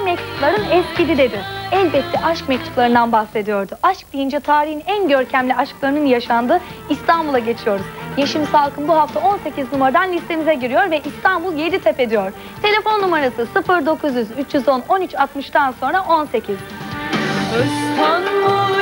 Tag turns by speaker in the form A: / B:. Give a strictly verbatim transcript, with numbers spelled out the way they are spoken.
A: mektupların eskidi dedi. Elbette aşk mektuplarından bahsediyordu. Aşk deyince tarihin en görkemli aşklarının yaşandığı İstanbul'a geçiyoruz. Yeşim Salkım bu hafta on sekiz numaradan listemize giriyor ve İstanbul Yeditepe diyor. Telefon numarası sıfır dokuz yüz üç yüz on on üç altmıştan sonra on sekiz.
B: İstanbul